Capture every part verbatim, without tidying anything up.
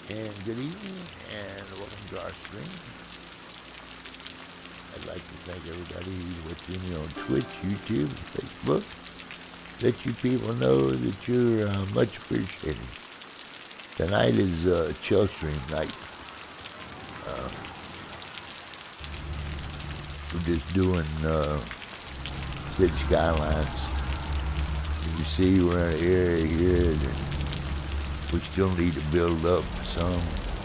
And good evening, and welcome to our stream. I'd like to thank everybody who's watching me on Twitch, YouTube, and Facebook. Let you people know that you're uh, much appreciated. Tonight is uh, chill stream night. Uh, we're just doing uh, city skylines. You see, we're in an area here that we still need to build up some.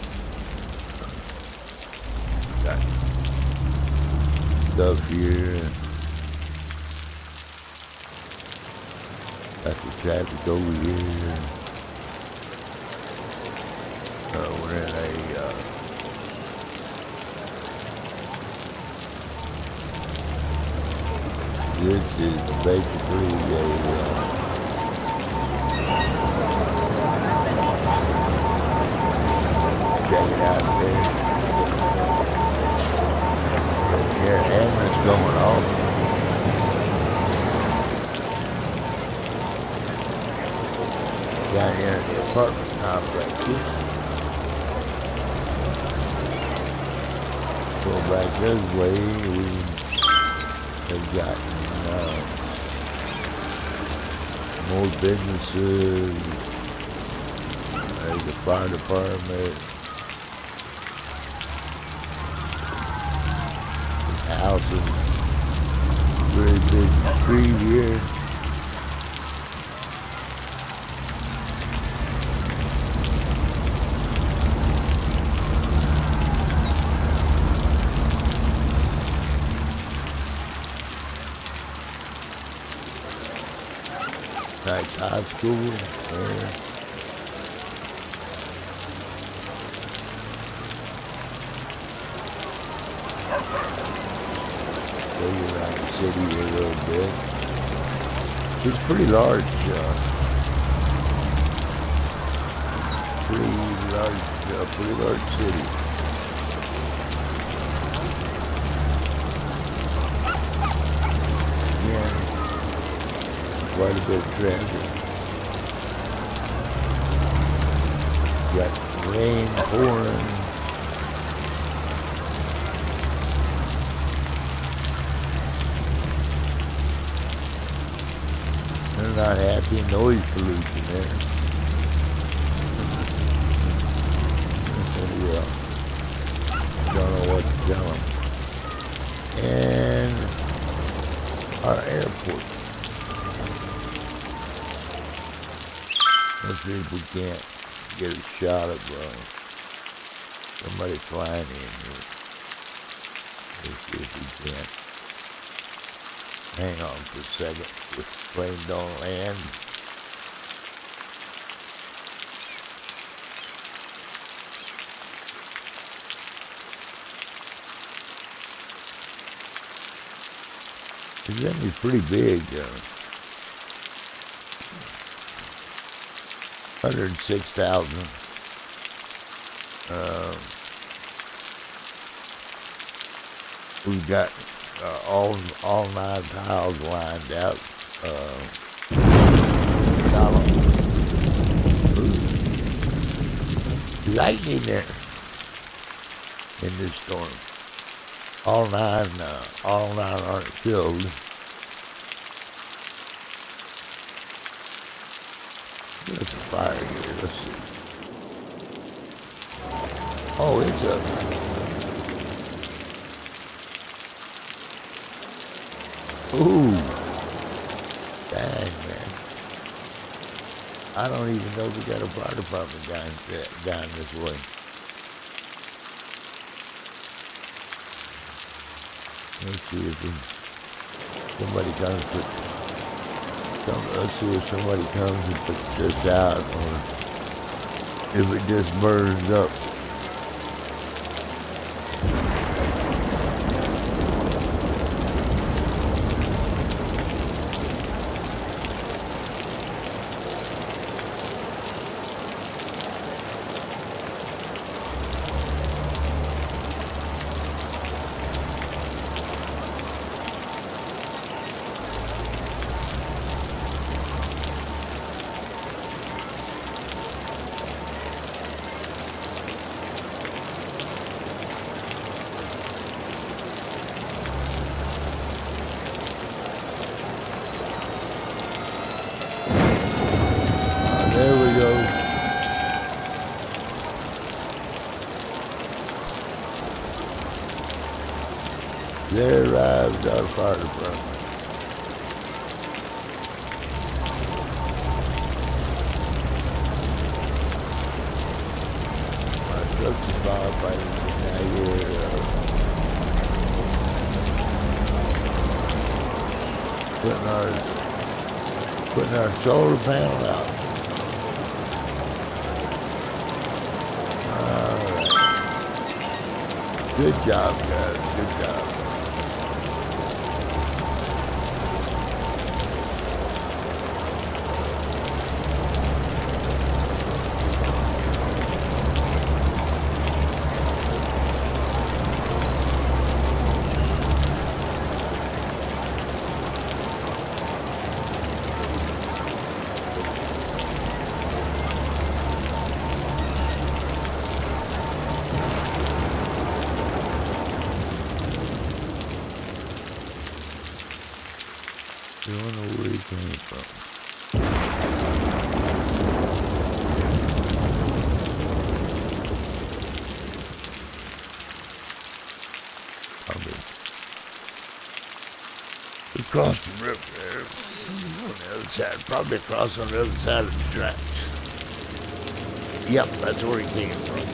Got stuff here. Got the traffic over here. Uh, we're in a uh, this is basically a uh, check it out there. Yeah, ambulance going off. Down here in the apartment complex here. Go back this way, we have got uh, more businesses. There's the fire department. Houses. Very big tree here. Nice high school there. Go around the city a little bit. It's pretty large, uh, pretty large, uh, pretty large city. Yeah, quite a bit of traffic. Got rain pouring. They're not happy. Noise pollution there. Yeah. Don't know what to tell them. And our airport. Let's see if we can't get a shot of uh, somebody flying in here. Let's see if we can. Hang on for a second. This plane don't land. It's gonna be pretty big. Uh, one hundred six thousand. Uh, we've got uh, all all nine tiles lined out. Uh, lightning there in this storm. All nine, uh, all nine aren't killed. There's a fire here. Let's see. Oh, it's a. Ooh. Dang, man. I don't even know we got a fire department down, down this way. Let's see if we, somebody comes to, come, let's see if somebody comes and puts this out, or if it just burns up. there arrives our fire department. My trucks and firefighters are now here, uh, putting our putting our solar panel out. All right. Good job, guys. Good job. You don't know where he came from. Probably. We crossed the river there on the other side. Probably across on the other side of the tracks. Yep, that's where he came from.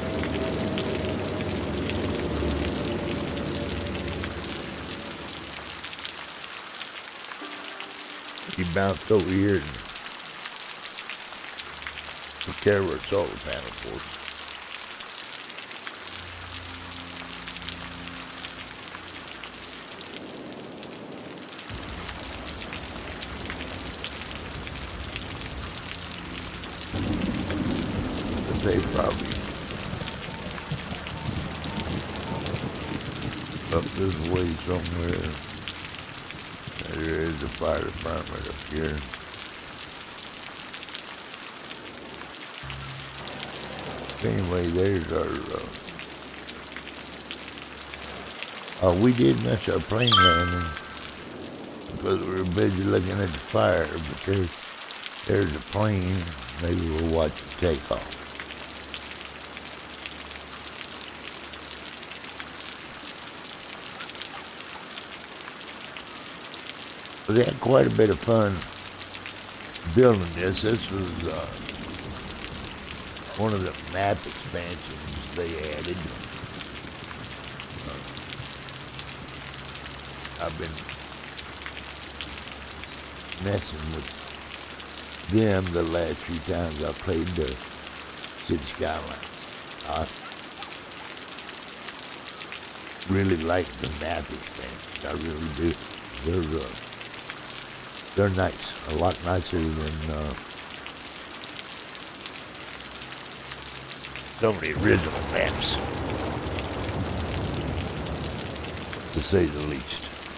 He bounced over here and took care of our solar panel for us. But they probably up this way somewhere. There is a fire department up here. Anyway, there's our, uh, uh, we did miss our plane landing because we were busy looking at the fire, but there's, there's a plane. Maybe we'll watch the takeoff. We had quite a bit of fun building this. This was uh, one of the map expansions they added. Uh, I've been messing with them the last few times I played the City Skylines. I really like the map expansions. I really do. They're uh, They're nice, a lot nicer than uh, some of the original maps, to say the least.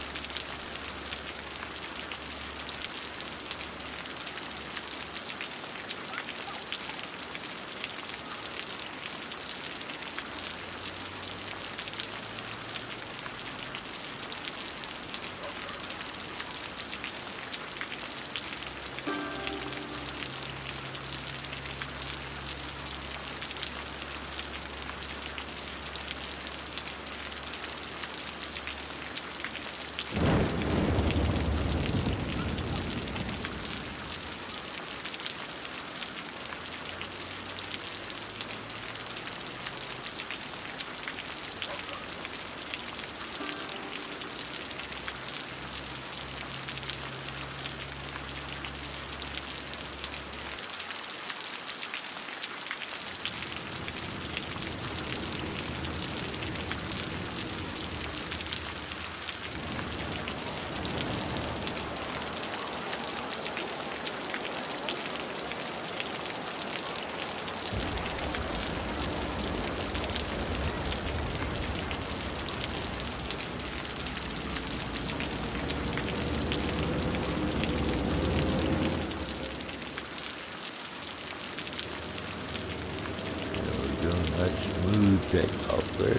Takeoff there.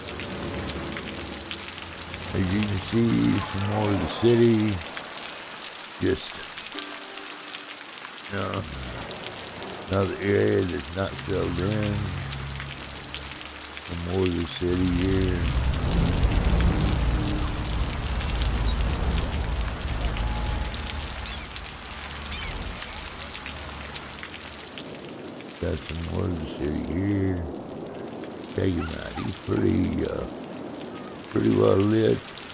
As you can see, some more of the city. Just, you know, another area that's not filled in. Some more of the city here. Got some more of the city here. Check him out. He's pretty, uh, pretty well lit.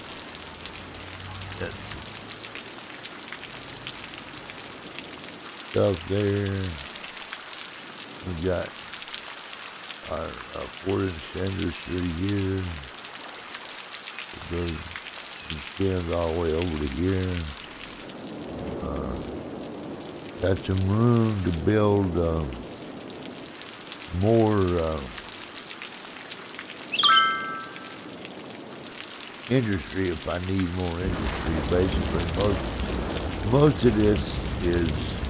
Got stuff there. We got our uh, four-inch industry here. It goes, it extends all the way over to here. Uh, got some room to build uh, more uh, industry if I need more industry. Basically, most most of this is,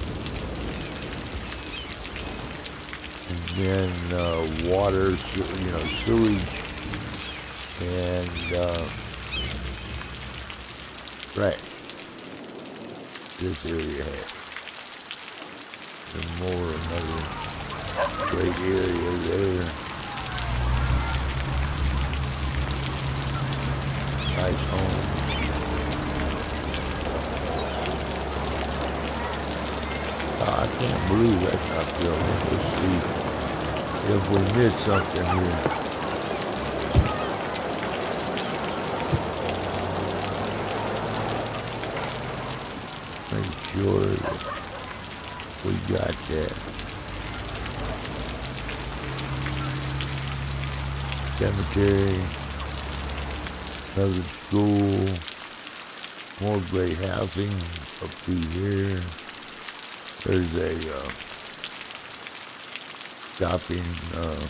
and then uh, water, you know, sewage, and uh, trash. This area has. And more, another great area there. Nice home. Oh, I can't believe that's not built. Let's see if we missed something here. Make sure that we got that. Cemetery, another school, more great housing up through here. There's a uh, shopping uh,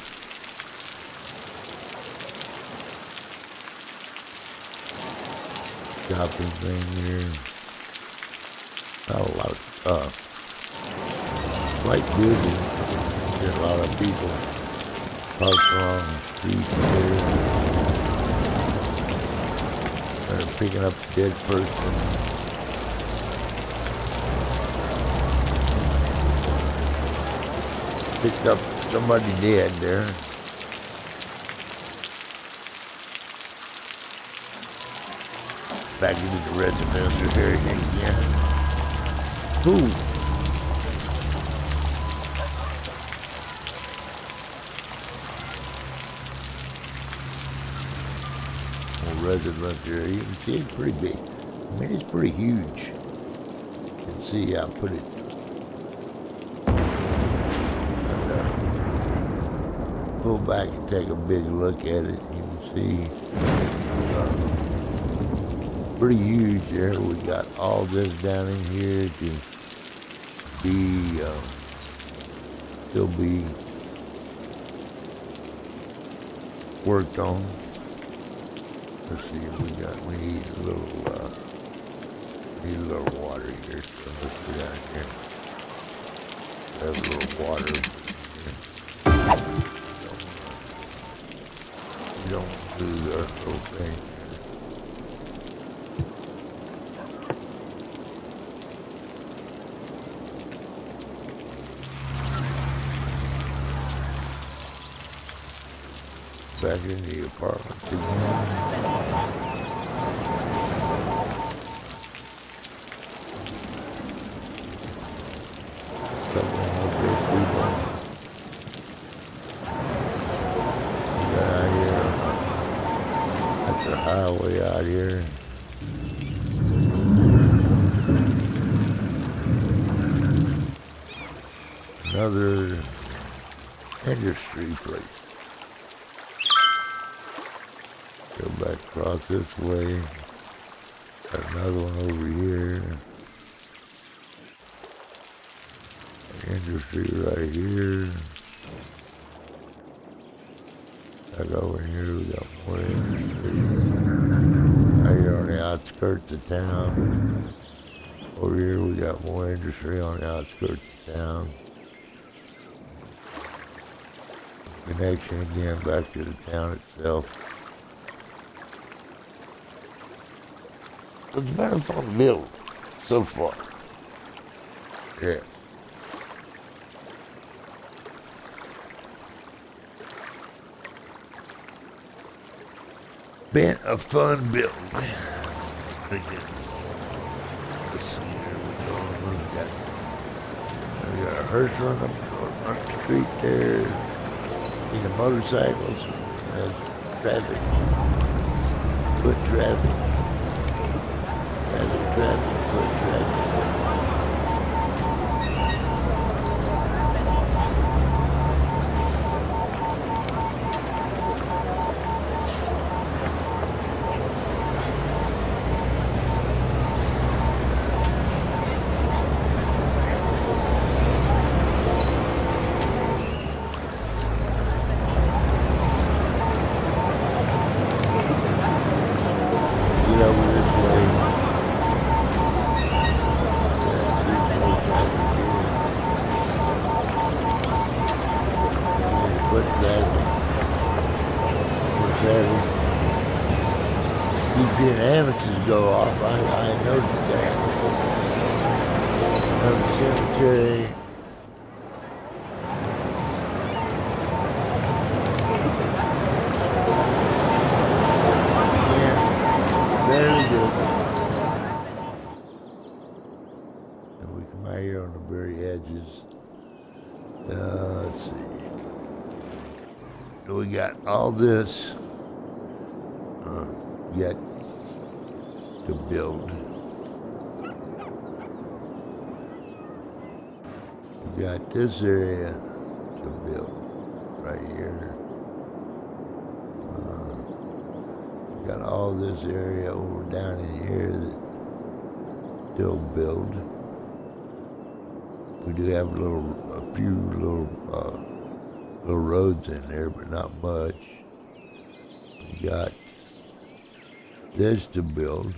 shopping thing here. Not a lot of stuff. Quite busy. There's a lot of people parked along the street here. They're picking up a dead person. Picked up somebody dead there. Back into the residential area again. Ooh. Residential area. You can see it's pretty big. I mean, it's pretty huge. You can see I put it. And, uh, pull back and take a big look at it. You can see uh, pretty huge there. We got all this down in here to be uh, still be worked on. Let's see if we got, we need a little, uh, need a little water here, so let's go down here. Have a little water here. We don't do our little thing. Back in the apartment again. Highway out here. Another industry place. Go back across this way. Got another one over here. Industry right here. Back over here, we got more industry. Right here on the outskirts of town. Over here, we got more industry on the outskirts of town. Connection again back to the town itself. It's been a fun build so far. Yeah. Been a fun build. Let's see, here we go. We've got We got a hearse running up on the street there. See the motorcycles. There's traffic. Foot traffic. Traffic, traffic, foot traffic. Go off. I, I noticed that. Of the cemetery. Yeah, very good. And we come out here on the very edges. Uh, let's see. So we got all this. Uh, yet. To build. We got this area to build right here. Uh, we got all this area over down in here that still build. We do have a little, a few little, uh, little roads in there, but not much. We got this to build.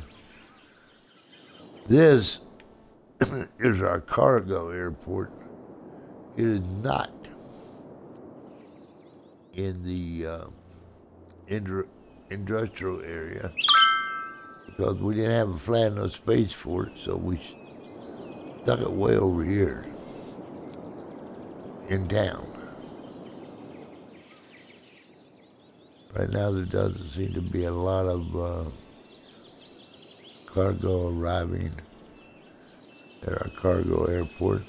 This is our cargo airport. It is not in the uh, industrial area because we didn't have a flat enough space for it, so we stuck it way over here in town. Right now there doesn't seem to be a lot of uh, cargo arriving at our cargo airport.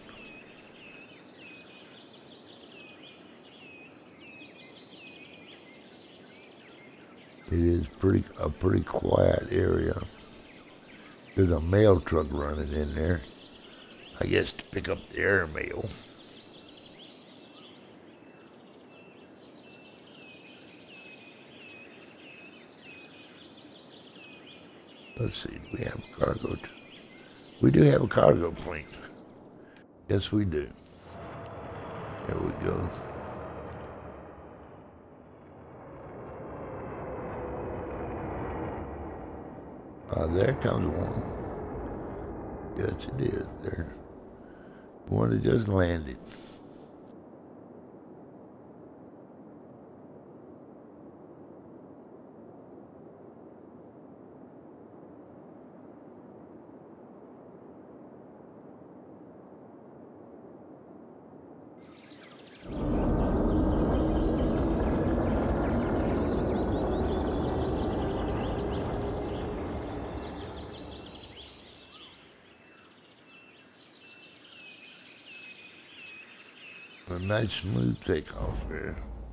It is pretty a pretty quiet area. There's a mail truck running in there, I guess to pick up the air mail. Let's see, we have a cargo. T we do have a cargo plane. Yes, we do. There we go. Uh, there comes one. Yes, it is. There. One that just landed. A nice smooth takeoff there.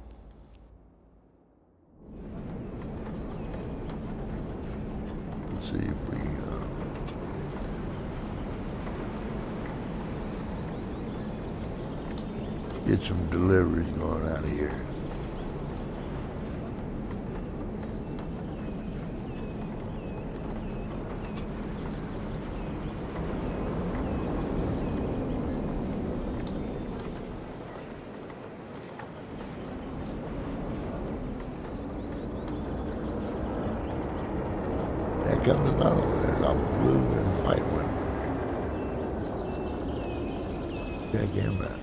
Let's see if we uh, get some deliveries going out of here. Comes another one. There's a blue and white one. Check him out.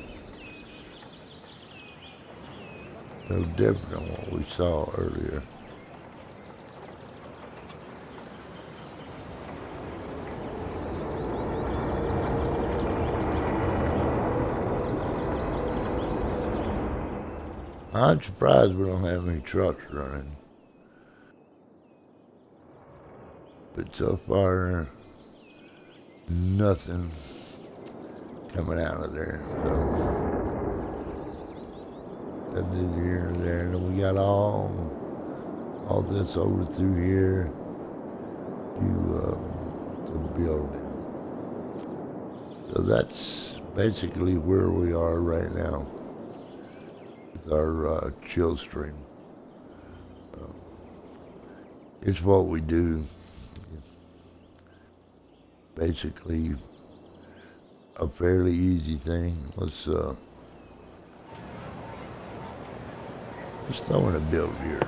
No different than what we saw earlier. I'm surprised we don't have any trucks running. But so far, nothing coming out of there. So that's neither here nor there. And then we got all all this over through here to um, the building. So that's basically where we are right now with our uh, chill stream. Um, it's what we do. It's basically a fairly easy thing. Let's uh, let's throw in a build here.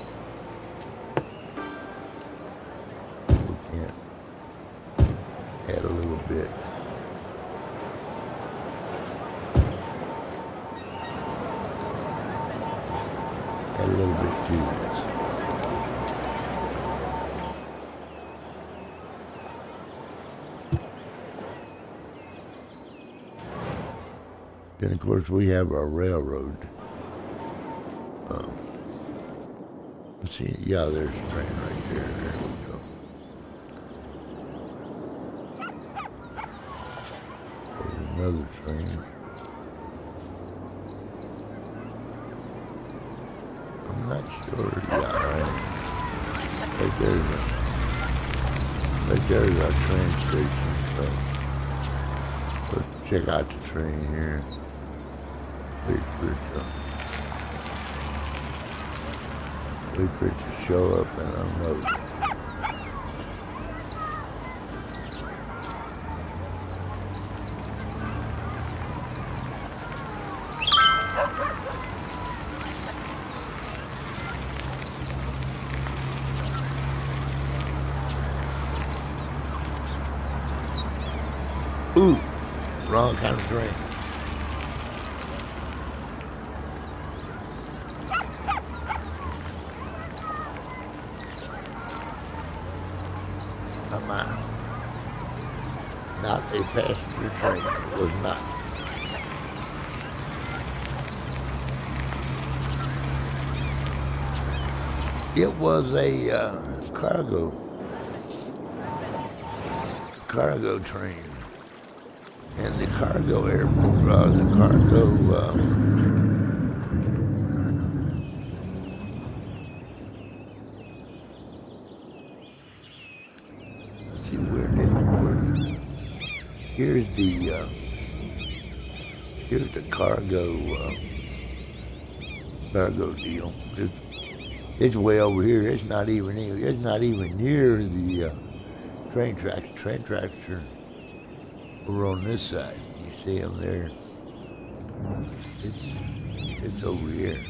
We can't add a little bit. Add a little bit to this. Then of course we have our railroad. Um, let's see, yeah, there's a train right there. There we go. There's another train. I'm not sure. Yeah, right. Right there's a, right there's our train station. So let's check out the train here. Wait for it to, wait for it to show up and unload. Ooh, wrong kind of train. Come on. Not a passenger train. It was not. It was a uh, cargo cargo train. And the cargo airport, uh, the cargo, uh, let's see, where did, where, here's the, uh, here's the cargo, uh, cargo deal. It's, it's way over here. It's not even, it's not even near the, uh, train tracks. Train tracks are over on this side. You see them there? It's it's over here.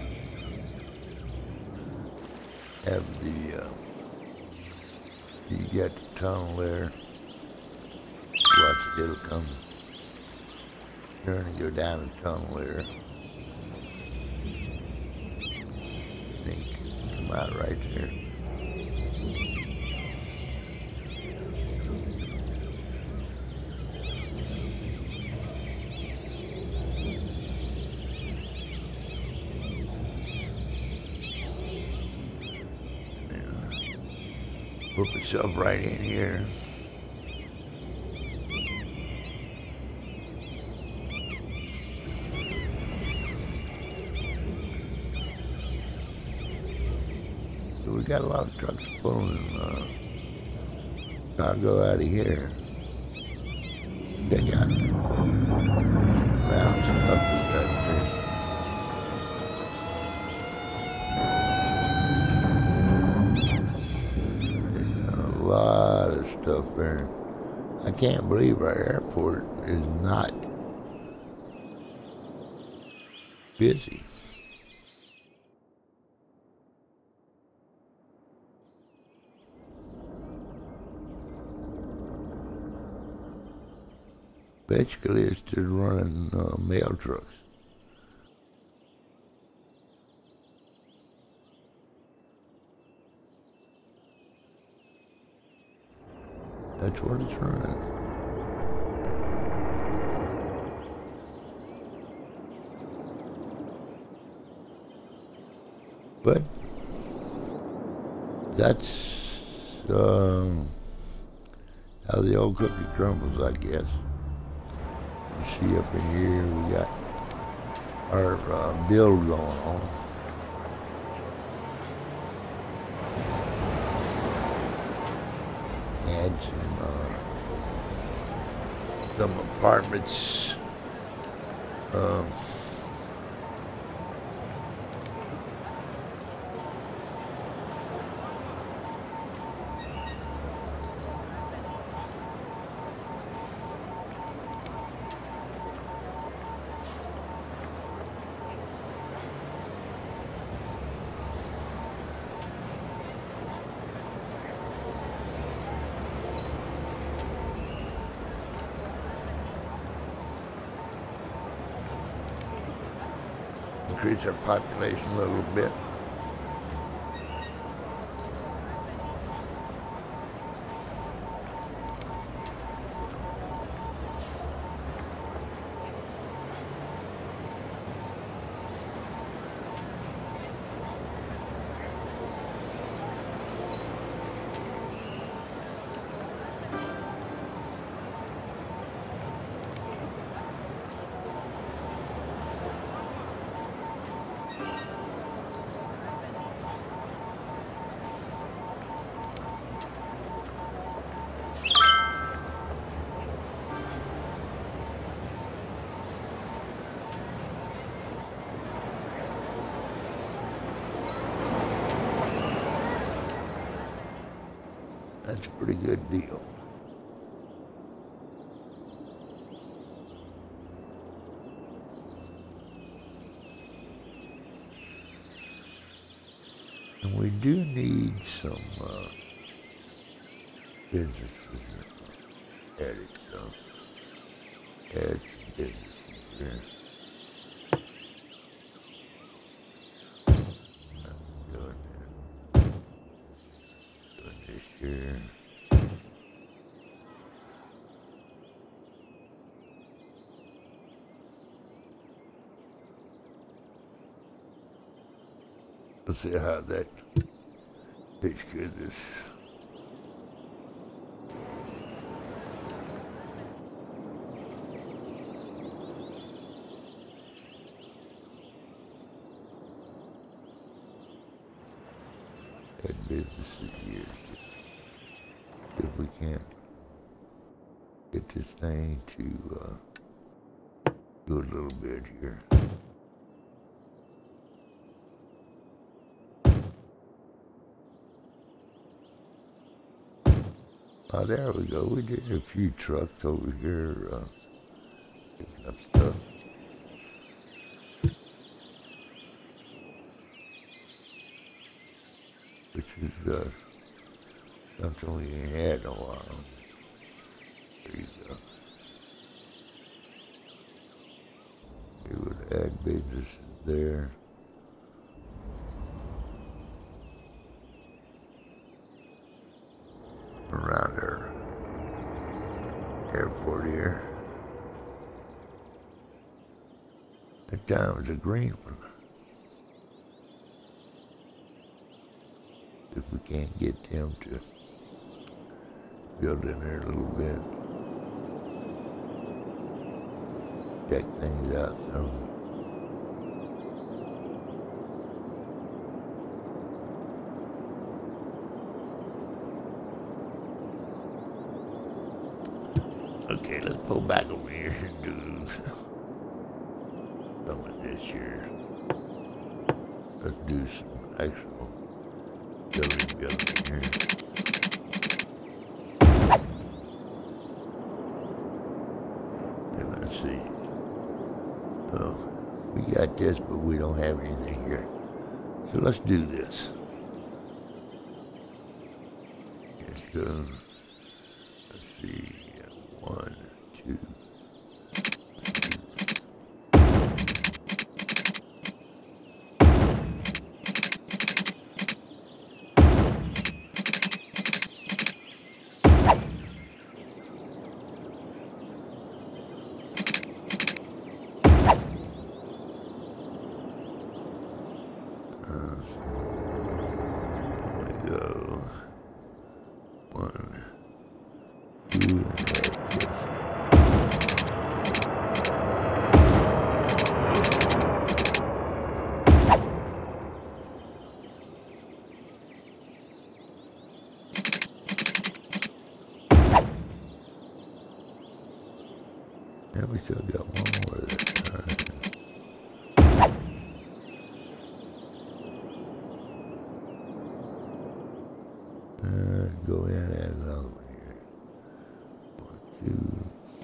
Have the uh, you got the tunnel there. Watch it, it'll come turn and go down the tunnel there. I think come out right there. Put myself right in here. So we got a lot of trucks pulling uh, cargo out of here. They got loud stuff we got there. A lot of stuff there. I can't believe our airport is not busy. Basically, it's just running uh, mail trucks. That's what it's running. But that's um, how the old cookie crumbles, I guess. You see up in here, we got our uh, build going on. Had some, uh, some apartments. Um, increase our population a little bit. That's a pretty good deal. And we do need some uh, businesses added, so add some businesses here. Doing that. Doing this here. Let's see how that tastes good. This add businesses here. If we can't get this thing to uh, do a little bit here. Oh, there we go. We did a few trucks over here, uh, picking up stuff. Which is, uh, something we ain't had in a while. There you go. We would add businesses there. Around our airport here. That time was a green one. If we can't get them to build in there a little bit. Check things out some. Okay, let's pull back over here and do some of this here. Let's do some actual building building here. And let's see. Oh, we got this, but we don't have anything here. So let's do this. Let's go. Let's see. One, two, uh, there we go. One, two, and And we still got one more there. Uh, go in and add another one here. One, two.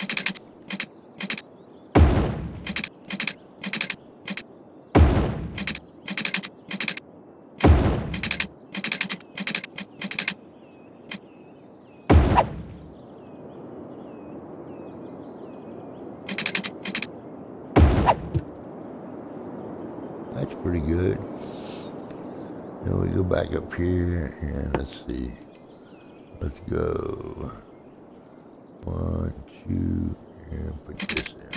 That's pretty good. Then we go back up here and let's see. Let's go. One, two, and put this in.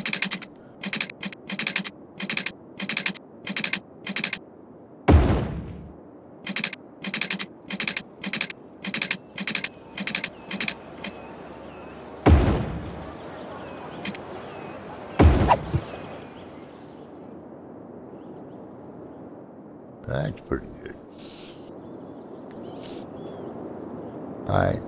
That's pretty good. Alright.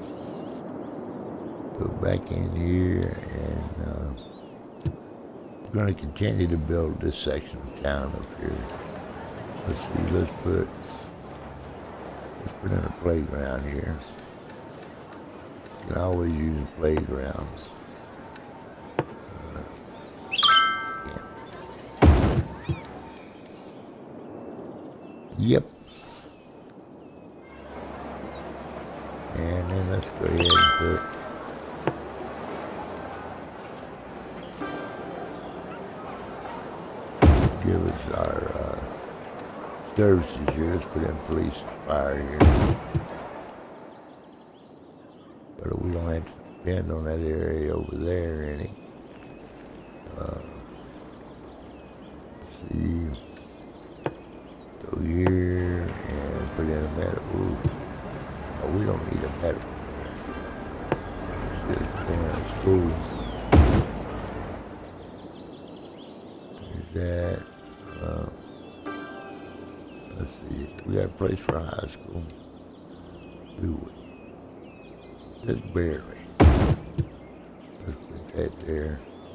Go back in here and uh, we're going to continue to build this section of town up here. Let's see, let's put, let's put in a playground here. You can always use a playground. Uh, yeah. Yep. And then let's go ahead and put give us our uh, services here. Let's put in police and fire here. But we don't have to depend on that area over there any. Uh, let's see. Go here and put in a medical. Ooh. Oh, we don't need a medical. Just put in a school. There's that. Uh, let's see. We got a place for a high school. Do we? Just barely. Let's put that there.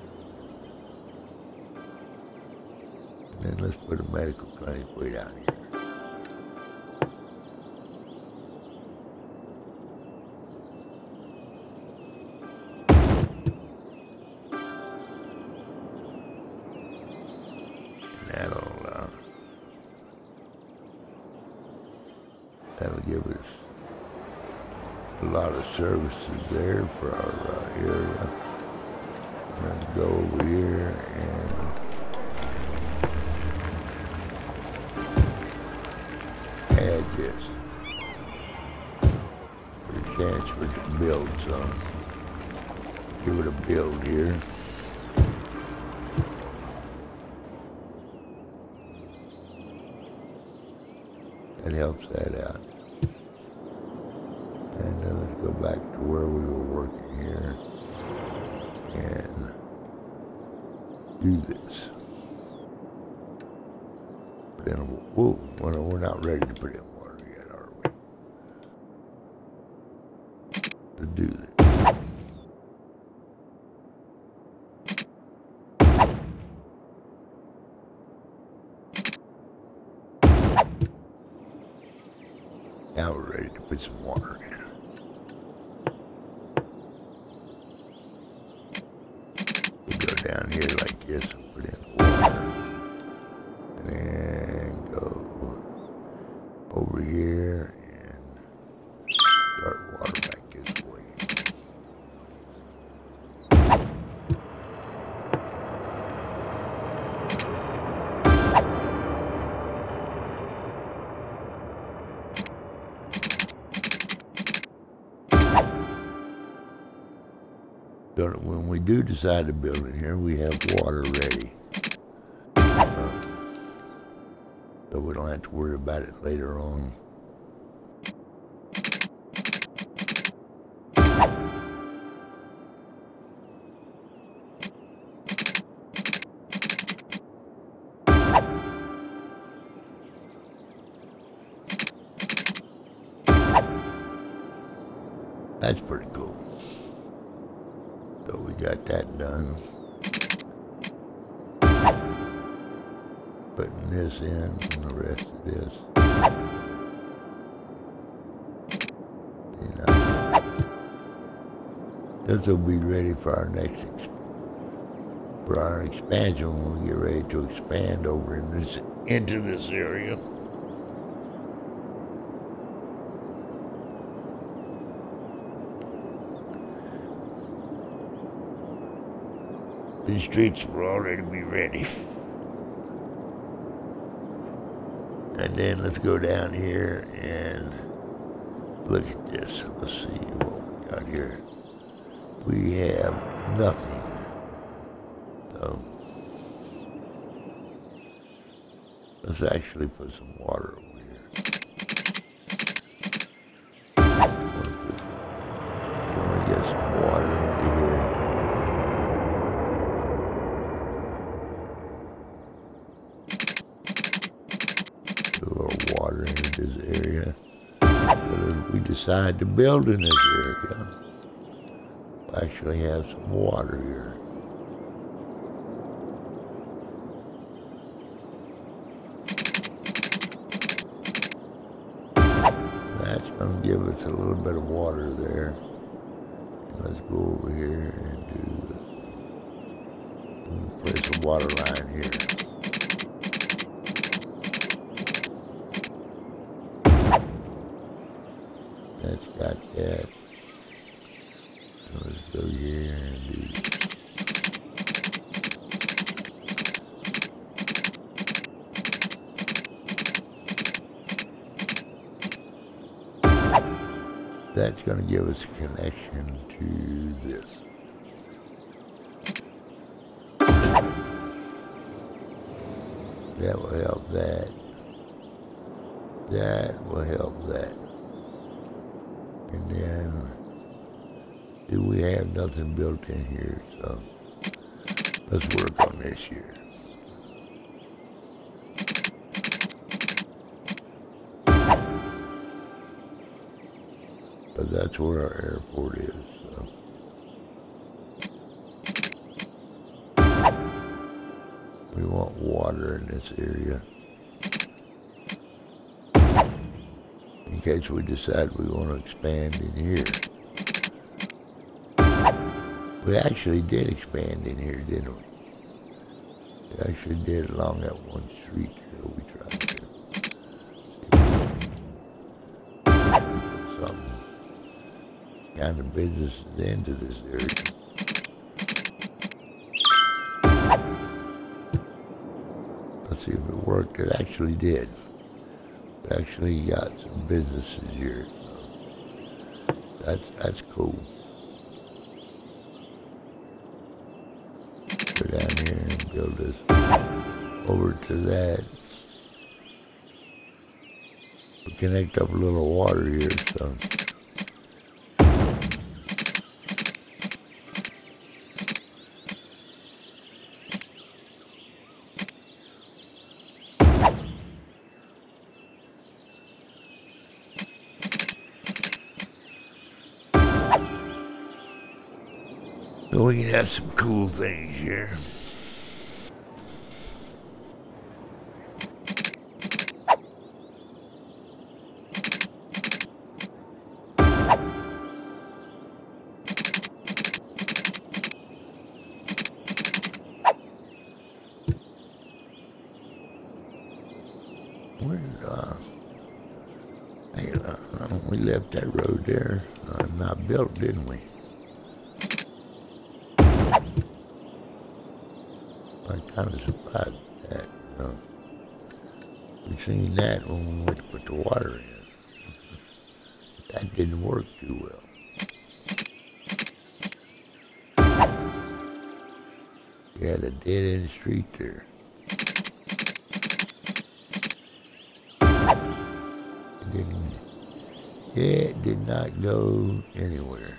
And then let's put a medical clinic way down here. That'll, uh, that'll give us a lot of services there for our uh, area. Let's go over here and add this. Put a chance for it to build some. Give it a build here. That helps that out. And then let's go back to where we were working here and do this. Put in a, whoa, well, we're not ready to put in water yet, are we? To do this. Now we're ready to put some water in. We go down here like this and put in water. And then go over here and start water back this way. So that when we do decide to build it here, we have water ready. Uh, so we don't have to worry about it later on. That's pretty cool. So we got that done. Putting this in and the rest of this. You know, this will be ready for our next ex for our expansion when we get ready to expand over in this into this area. The streets will already be ready. And then let's go down here and look at this. Let's see what we got here. We have nothing. So let's actually put some water over here. We want to get some water into here. A little water into this area. But if we decide to build in this area, we'll actually have some water here. That's going to give us a little bit of water there. And let's go over here and do this. And place a water line here. That's got that. So let's go here and do this. That's going to give us a connection to this. That will help that. That will help that. And then, do we have nothing built in here? So, let's work on this here. But that's where our airport is, so. We want water in this area. In case we decide we want to expand in here. We actually did expand in here, didn't we? We actually did along that one street here we tried to. Put some kind of businesses into this area. Let's see if it worked. It actually did. We actually got some businesses here. So that's that's cool. Go down here and build this over to that. We connect up a little water here, so. So we can have some cool things here. Where did, uh, hey, uh, we left that road there, uh, not built, didn't we? I'm kind of surprised at that, you know. We seen that when we went to put the water in. That didn't work too well. We had a dead-end street there. It didn't, it did not go anywhere.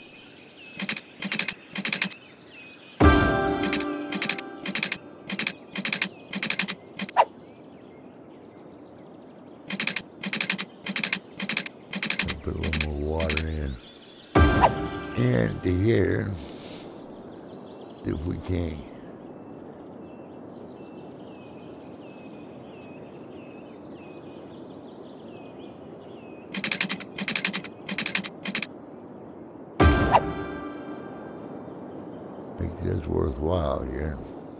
Put a little more water in. And to here, if we can. Make this worthwhile here.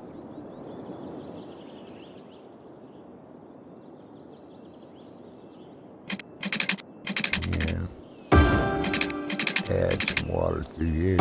Again, add some water through here.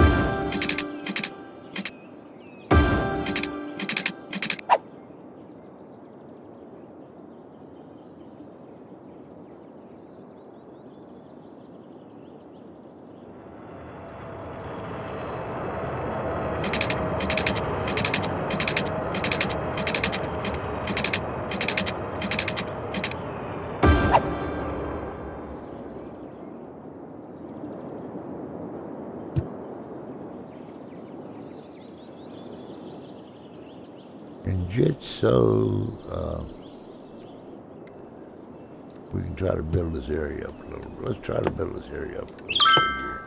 And just so uh, we can try to build this area up a little. Let's try to build this area up a little bit here.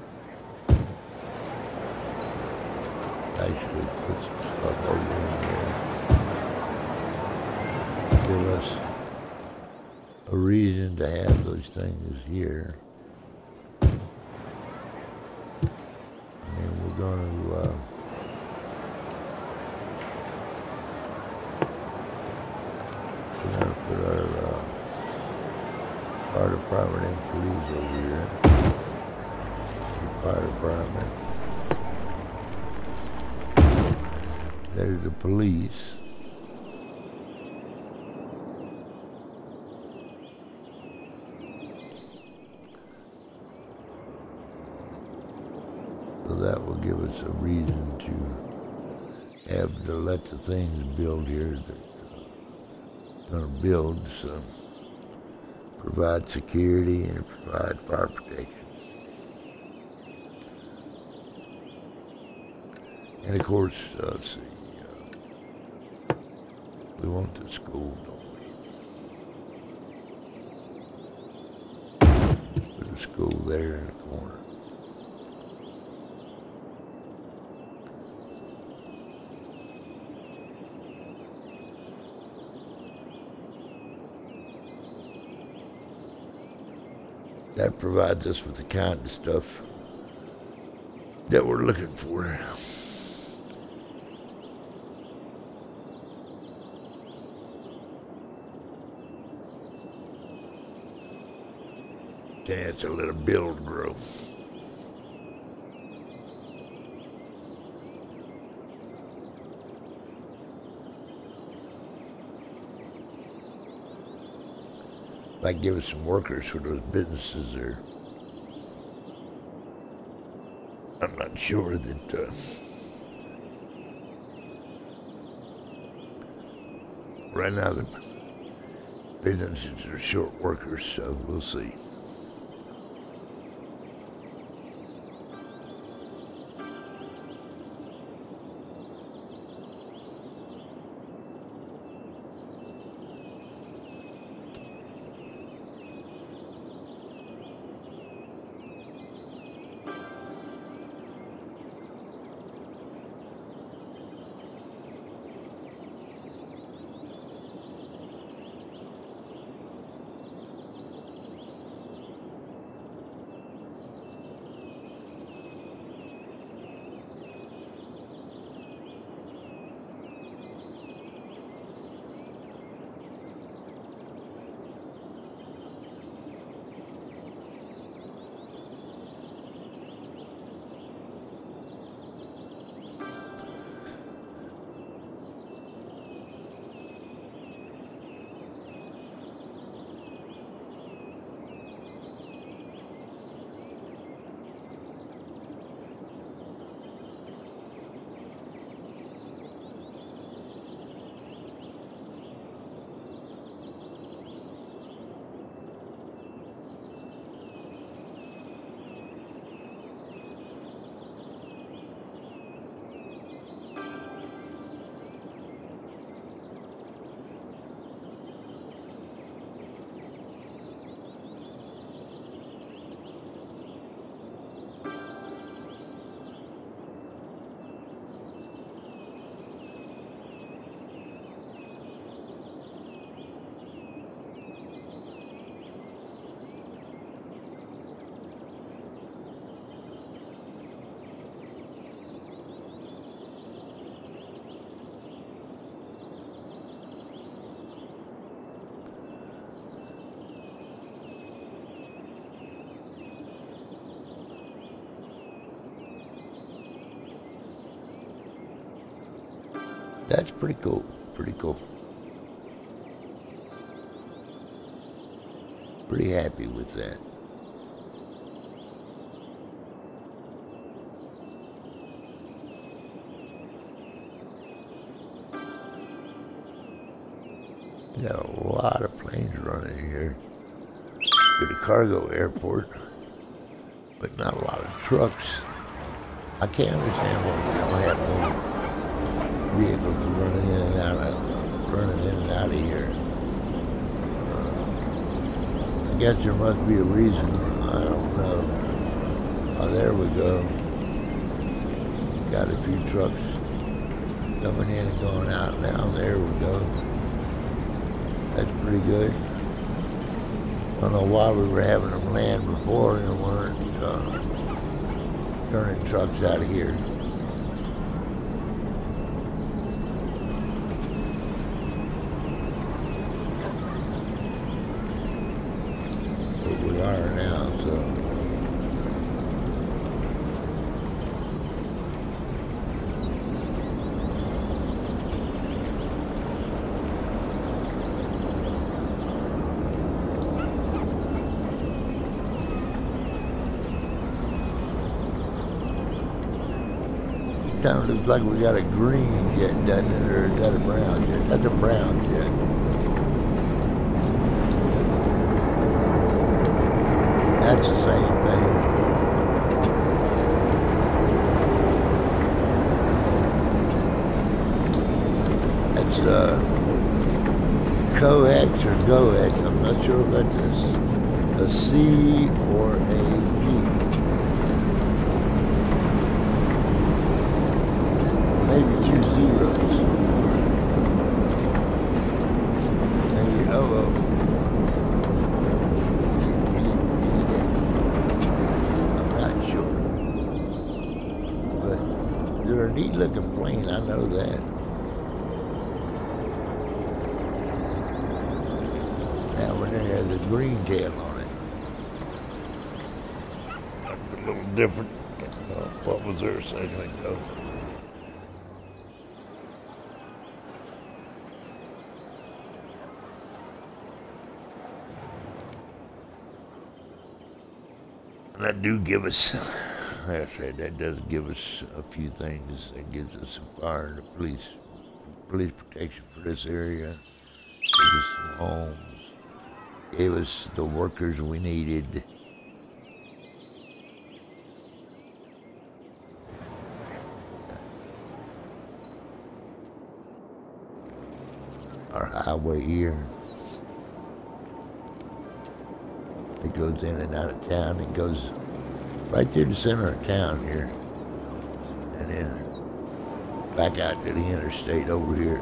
Actually put some stuff over in there. Give us a reason to have those things here. And then we're going to uh, we're going to put our uh, fire department and police over here. The fire department. There's the police. So that will give us a reason to have to let the things build here that are going to build, so provide security and provide fire protection. And of course, uh, let's see, uh, we want the school, don't we? Put the school there in the corner. That provides us with the kind of stuff that we're looking for. Chance to let a build grow. Might give us some workers for those businesses there. I'm not sure that uh, right now the businesses are short workers, so we'll see. That's pretty cool. Pretty cool. Pretty happy with that. We got a lot of planes running here. Good cargo airport, but not a lot of trucks. I can't understand why we don't have more vehicles running in and out of running in and out of here. Uh, I guess there must be a reason. I don't know. Oh, there we go. Got a few trucks coming in and going out now. There we go. That's pretty good. I don't know why we were having them land before and weren't uh, turning trucks out of here. But we are now, so. Kind of looks like we got a green jet, doesn't it? Or is that a brown jet? That's a brown jet. That's the same thing. That's uh, Coex or Goex. I'm not sure if that's a, a C or a G. Maybe two zeros. Maybe oh oh. I'm not sure. But they're a neat looking plane, I know that. That one there has a green tail on it. That's a little different. Uh, what was there a second ago? That do give us, like I said, that does give us a few things. It gives us some fire and the police, police protection for this area. Gives us some homes. Gave us the workers we needed. Our highway here. It goes in and out of town. It goes right through the center of town here. And then back out to the interstate over here.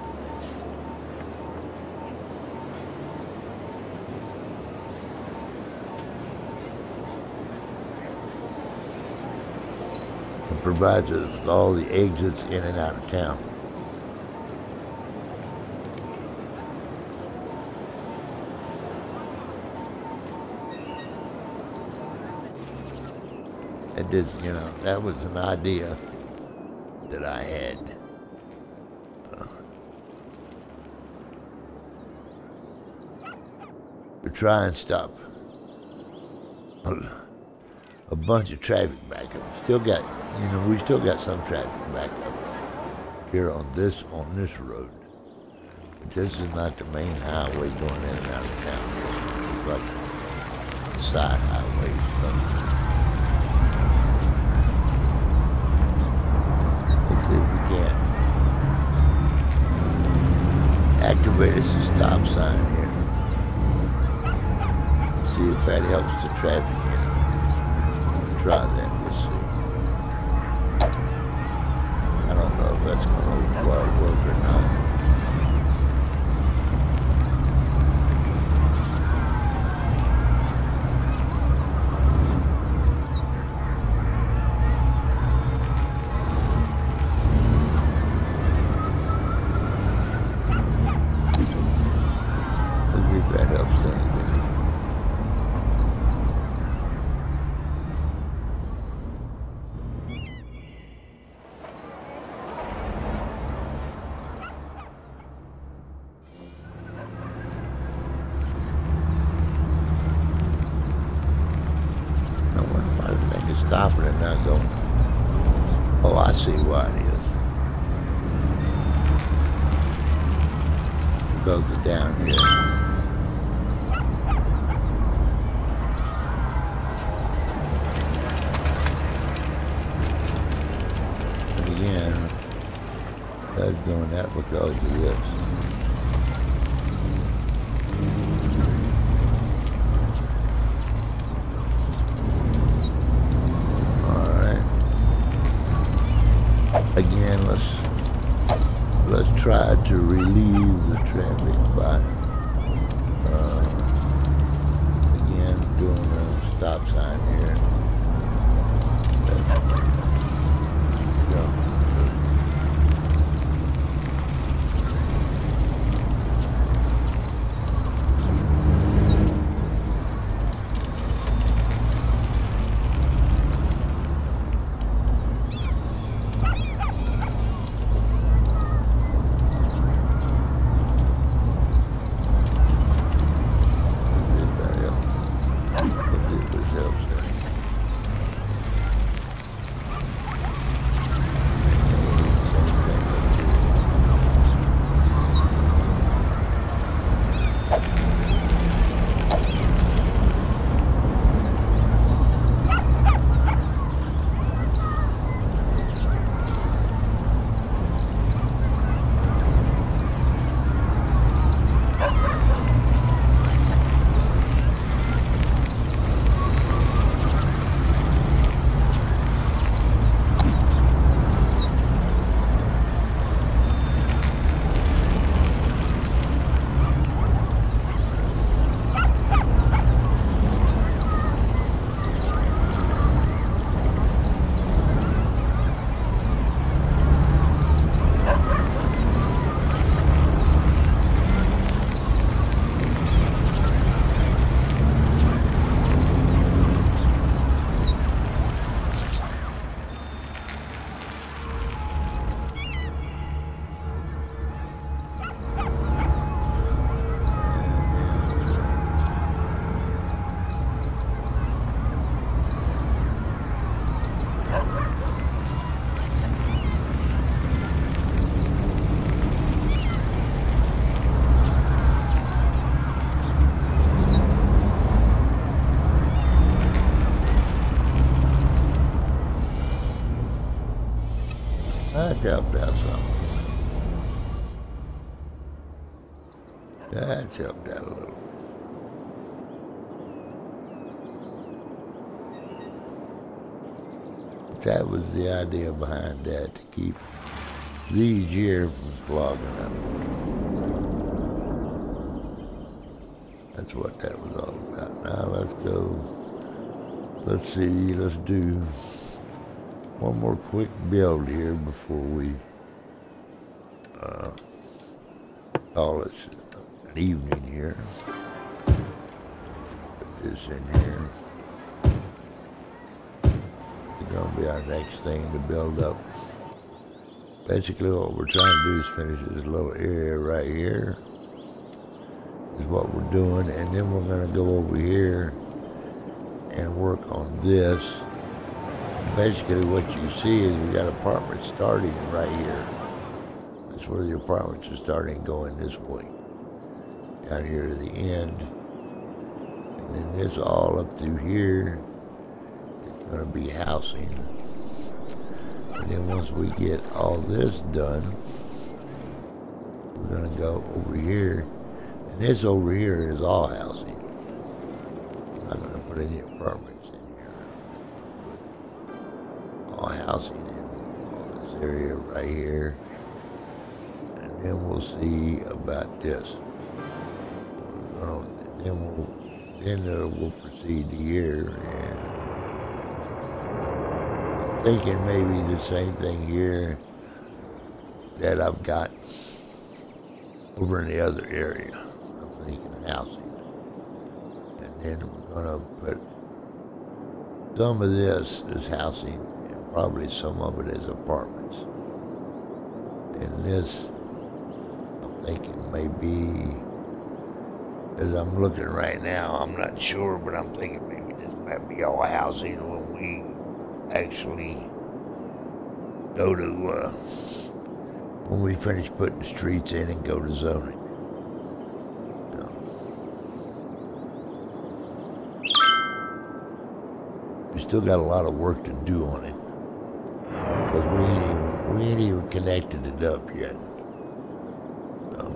It provides us with all the exits in and out of town. It did, you know, that was an idea that I had. Uh, to try and stop a, a bunch of traffic backup. Still got, you know, we still got some traffic backup here on this on this road. But this is not the main highway going in and out of town. It's like a side highway or something. If we can activate us a stop sign here. See if that helps the traffic in. Try that, we'll see. I don't know if that's going to work or not. see why it is. Because it's down here. But again, that's doing that because of this. Again, let's let's try to relieve the traffic by uh, again doing a stop sign here. Go. That helped out some. That's helped out a little bit. That was the idea behind that, to keep these here from clogging up. That's what that was all about. Now let's go, let's see, let's do one more quick build here before we uh, call it an evening here. Put this in here. It's gonna be our next thing to build up. Basically what we're trying to do is finish this little area right here. Is what we're doing, and then we're gonna go over here and work on this. Basically what you see is we got apartments starting right here. That's where the apartments are starting going this way. Down here to the end. And then this all up through here is going to be housing. And then once we get all this done, we're going to go over here. And this over here is all housing. I'm not going to put any apartments. Housing in all this area right here, and then we'll see about this. Well, then we'll then uh, we'll proceed to here, and I'm thinking maybe the same thing here that I've got over in the other area. I'm thinking housing, and then we're gonna put some of this as housing. Probably some of it is apartments. And this, I'm thinking maybe, as I'm looking right now, I'm not sure, but I'm thinking maybe this might be all housing when we actually go to, uh, when we finish putting the streets in and go to zoning. So, we still got a lot of work to do on it. Because we ain't even, we ain't even connected it up yet. So,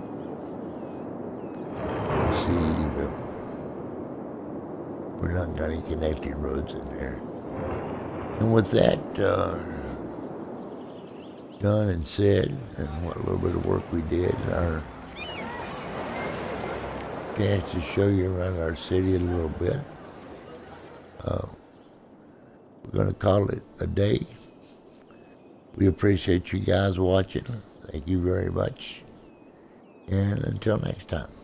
you see, the, we're not got any connecting roads in there. And with that uh, done and said, and what little bit of work we did, our chance to show you around our city a little bit, uh, we're going to call it a day. We appreciate you guys watching. Thank you very much. And until next time.